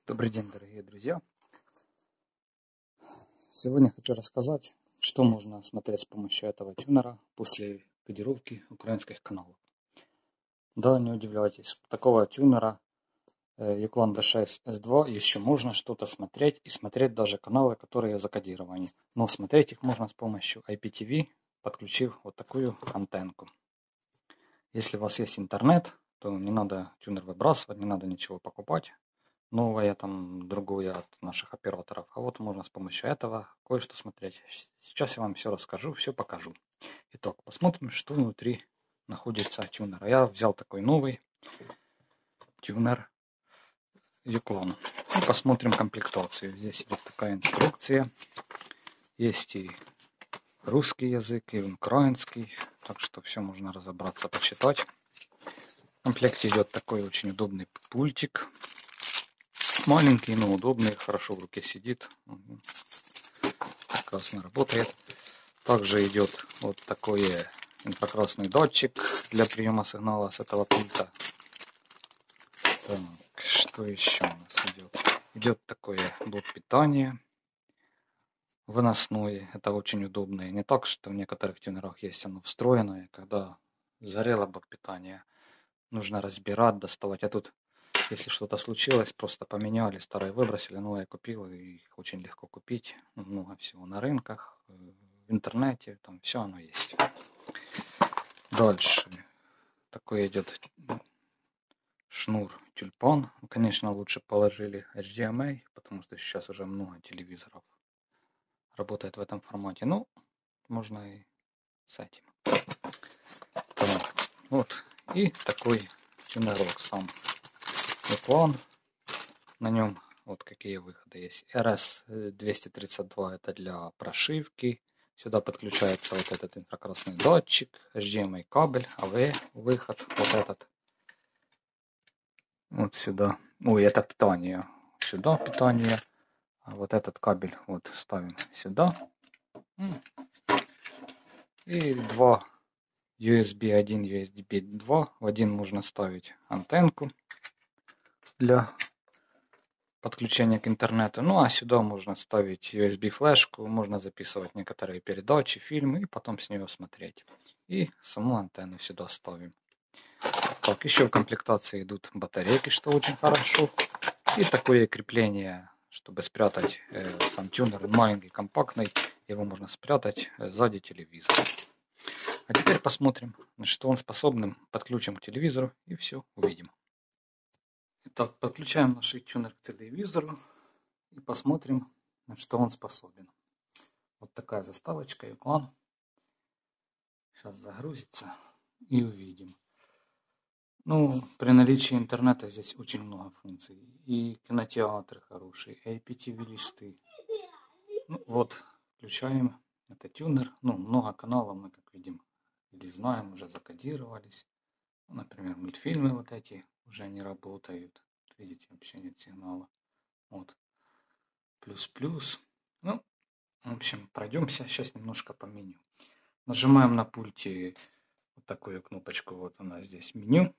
Добрый день, дорогие друзья! Сегодня хочу рассказать, что можно смотреть с помощью этого тюнера после кодировки украинских каналов. Да, не удивляйтесь, такого тюнера Uclan V6 S2 еще можно что-то смотреть и смотреть даже каналы, которые закодированы. Но смотреть их можно с помощью IPTV, подключив вот такую антенку. Если у вас есть интернет, то не надо тюнер выбрасывать, не надо ничего покупать. Новое там, другое от наших операторов. А вот можно с помощью этого кое-что смотреть. Сейчас я вам все расскажу, все покажу. Итак, посмотрим, что внутри находится тюнера. Я взял такой новый тюнер Uclan. И посмотрим комплектацию. Здесь идет такая инструкция. Есть и русский язык, и украинский. Так что все можно разобраться, почитать. В комплекте идет такой очень удобный пультик. Маленький, но удобный, хорошо в руке сидит. Прекрасно работает. Также идет вот такой инфракрасный датчик для приема сигнала с этого пульта. Так, что еще у нас идет? Идет такой блок питания выносной. Это очень удобно. И не так, что в некоторых тюнерах есть оно встроенное. Когда сгорело блок питания, нужно разбирать, доставать. А тут, если что-то случилось, просто поменяли, старое выбросили, новое купил. И их очень легко купить. Много всего на рынках, в интернете, там все оно есть. Дальше. Такой идет шнур тюльпан. Конечно, лучше положили HDMI, потому что сейчас уже много телевизоров работает в этом формате. Ну, можно и с этим. Так, вот. И такой тюнерок сам Uclan. На нем вот какие выходы есть. RS232 это для прошивки. Сюда подключается вот этот инфракрасный датчик, HDMI кабель, AV выход, вот этот. Вот сюда. Ой, это питание. Сюда питание. А вот этот кабель вот ставим сюда. И два USB 1, USB 2. В один можно ставить антенку для подключения к интернету. Ну а сюда можно ставить USB флешку, можно записывать некоторые передачи, фильмы и потом с нее смотреть. И саму антенну сюда ставим. Так, еще в комплектации идут батарейки, что очень хорошо. И такое крепление, чтобы спрятать сам тюнер. Он маленький, компактный, его можно спрятать сзади телевизора. А теперь посмотрим, на что он способен. Подключим к телевизору и все увидим. Итак, подключаем наш тюнер к телевизору и посмотрим, на что он способен. Вот такая заставочка Uclan. Сейчас загрузится и увидим. Ну, при наличии интернета здесь очень много функций. И кинотеатры хорошие, и IPTV-листы. Ну, вот, включаем. Это тюнер. Ну, много каналов мы, как видим, или знаем, уже закодировались. Например, мультфильмы вот эти уже не работают. Видите, вообще нет сигнала. Вот. Плюс-плюс. Ну, в общем, пройдемся сейчас немножко по меню. Нажимаем на пульте вот такую кнопочку. Вот у нас здесь меню.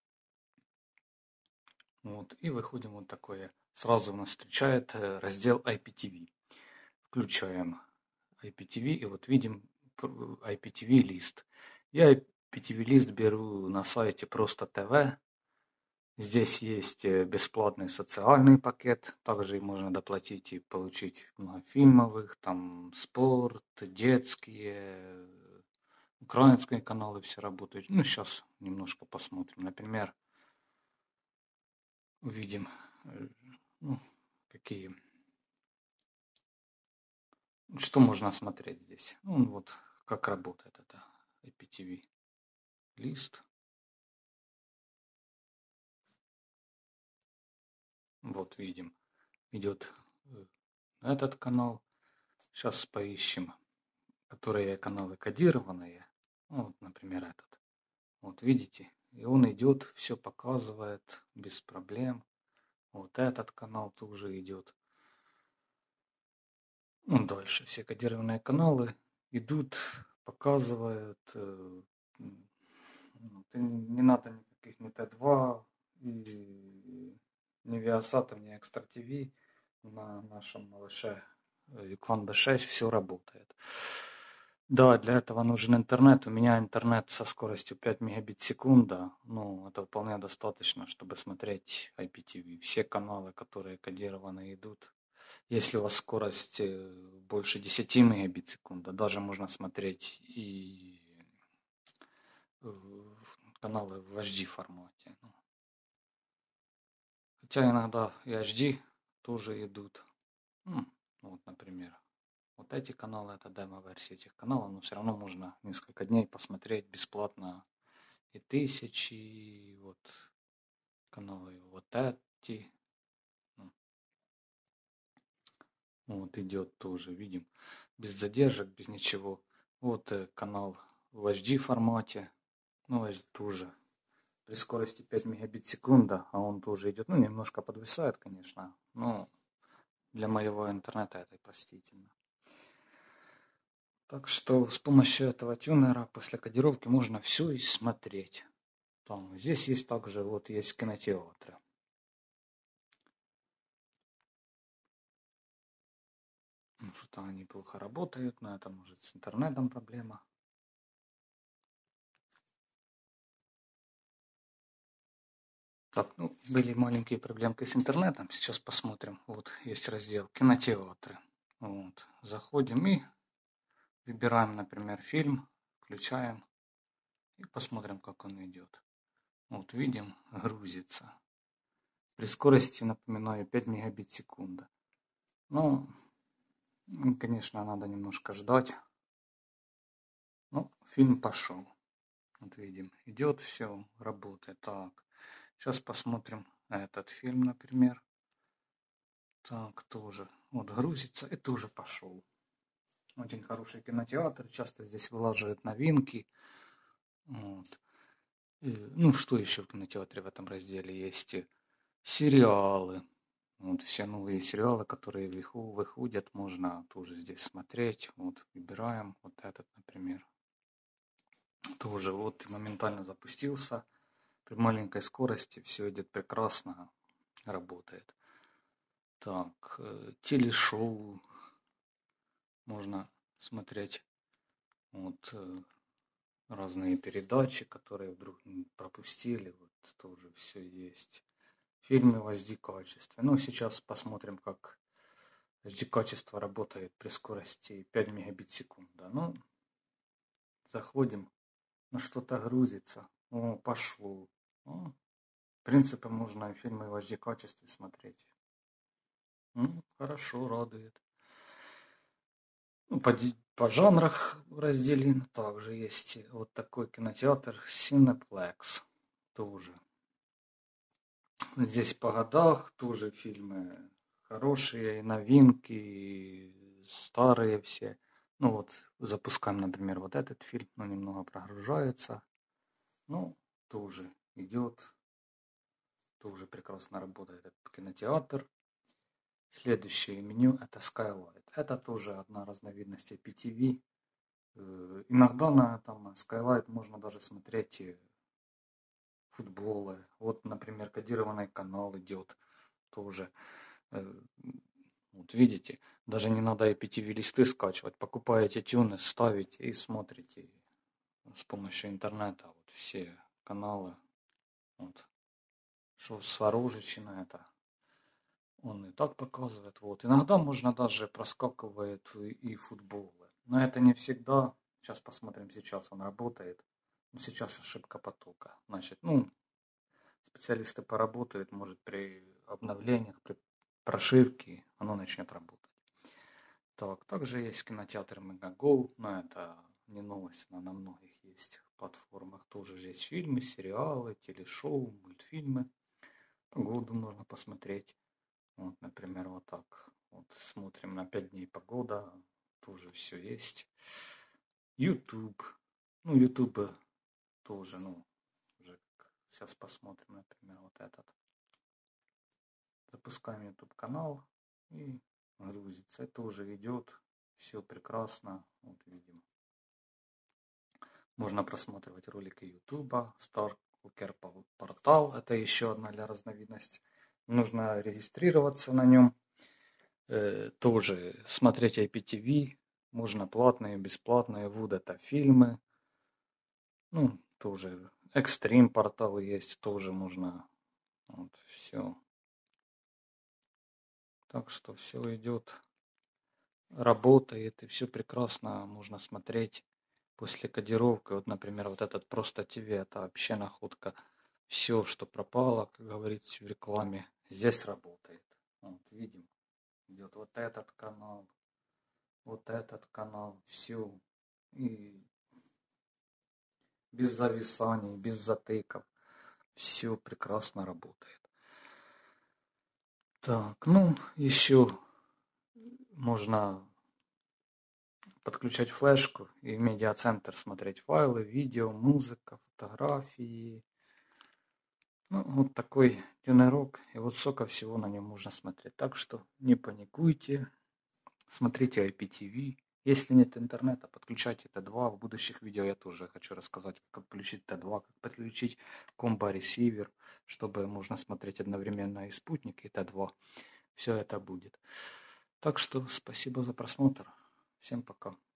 Вот, и выходим вот такое. Сразу нас встречает раздел IPTV. Включаем IPTV и вот видим IPTV лист. Я IPTV лист беру на сайте Просто ТВ. Здесь есть бесплатный социальный пакет. Также можно доплатить и получить много фильмовых, там спорт, детские, украинские каналы все работают. Ну, сейчас немножко посмотрим. Например, увидим, ну, какие, что можно смотреть здесь. Ну, вот как работает это IPTV лист. Вот видим, идет этот канал. Сейчас поищем, которые каналы кодированные. Вот, например, этот. Вот видите, и он идет, все показывает без проблем. Вот этот канал тоже идет. Ну, дальше все кодированные каналы идут, показывают. Не надо никаких ни Т2 и ни ни Viasat, ни Extra TV на нашем малыше Uclan B6 все работает. Да, для этого нужен интернет. У меня интернет со скоростью 5 мегабит в секунду. Ну, это вполне достаточно, чтобы смотреть IPTV. Все каналы, которые кодированы, идут. Если у вас скорость больше 10 мегабит в секунду, даже можно смотреть и каналы в HD формате. Хотя иногда и HD тоже идут. Вот, например, вот эти каналы, это демо-версии этих каналов, но все равно можно несколько дней посмотреть бесплатно и тысячи, и вот каналы вот эти. Вот идет тоже, видим, без задержек, без ничего. Вот канал в HD формате, ну, тоже при скорости 5 мегабит в секунду, а он тоже идет, ну, немножко подвисает, конечно, но для моего интернета это простительно. Так что с помощью этого тюнера после кодировки можно все и смотреть. Там, здесь есть также, вот есть кинотеатры. Ну, что-то они плохо работают, но это может с интернетом проблема. Так, ну, были маленькие проблемки с интернетом. Сейчас посмотрим. Вот есть раздел кинотеатры. Вот. Заходим и выбираем, например, фильм, включаем и посмотрим, как он идет. Вот видим, грузится. При скорости, напоминаю, 5 мегабит в секунду. Ну, конечно, надо немножко ждать. Ну, фильм пошел. Вот видим, идет все, работает. Так, сейчас посмотрим этот фильм, например. Так, тоже. Вот грузится и тоже пошел. Очень хороший кинотеатр. Часто здесь вылаживают новинки. Вот. И, ну, что еще в кинотеатре в этом разделе есть? Сериалы. Вот все новые сериалы, которые выходят, можно тоже здесь смотреть. Вот выбираем вот этот, например. Тоже вот моментально запустился. При маленькой скорости все идет прекрасно, работает. Так, телешоу можно смотреть. Вот разные передачи, которые вдруг пропустили. Вот тоже все есть. Фильмы в HD качестве. Ну, сейчас посмотрим, как HD качество работает при скорости 5 мегабит в секунду. Ну, заходим, на что-то грузится. О, пошло. О, в принципе, можно фильмы в HD качестве смотреть. Ну, хорошо, радует. Ну, по жанрах разделим. Также есть вот такой кинотеатр Cineplex. Тоже. Здесь по годах тоже фильмы хорошие, новинки, и старые все. Ну вот, запускаем, например, вот этот фильм, но немного прогружается. Ну, тоже идет, тоже прекрасно работает этот кинотеатр. Следующее меню это Skylight. Это тоже одна разновидность IPTV. Иногда на этом Skylight можно даже смотреть футболы. Вот, например, кодированный канал идет тоже. Вот видите, даже не надо IPTV листы скачивать. Покупаете тюны, ставите и смотрите с помощью интернета. Вот все каналы. Вот. Что Сварожичина это. Он и так показывает. Вот. Иногда можно даже проскакивает и футболы. Но это не всегда. Сейчас посмотрим, сейчас он работает. Но сейчас ошибка потока. Значит, ну, специалисты поработают, может при обновлениях, при прошивке оно начнет работать. Так, также есть кинотеатр Мегаго, но это не новость, она на многих есть платформах. Тоже есть фильмы, сериалы, телешоу, мультфильмы. Погоду можно посмотреть. Вот, например, вот так. Вот смотрим на 5 дней погода, тоже все есть. YouTube. Ну, YouTube тоже, ну, уже сейчас посмотрим, например, вот этот. Запускаем YouTube канал и грузится. Это уже идет. Все прекрасно. Вот видим. Можно просматривать ролики YouTube, Stalker портал. Это еще одна для разновидность нужно регистрироваться на нем. Тоже смотреть IPTV, можно платные, бесплатные, VOD это фильмы. Ну, тоже Extreme портал есть, тоже можно. Вот, все. Так что все идет, работает, и все прекрасно, можно смотреть после кодировки. Вот, например, вот этот Просто ТВ, это вообще находка. Все, что пропало, как говорится в рекламе, здесь работает. Вот, видим, идет вот этот канал, все. И без зависаний, без затыков. Все прекрасно работает. Так, ну, еще можно подключать флешку и в медиацентр смотреть файлы, видео, музыка, фотографии. Ну, вот такой тюнерок. И вот сколько всего на нем можно смотреть. Так что не паникуйте. Смотрите IPTV. Если нет интернета, подключайте Т2. В будущих видео я тоже хочу рассказать, как подключить Т2, как подключить комбо-ресивер, чтобы можно смотреть одновременно и спутник, и Т2. Все это будет. Так что спасибо за просмотр. Всем пока.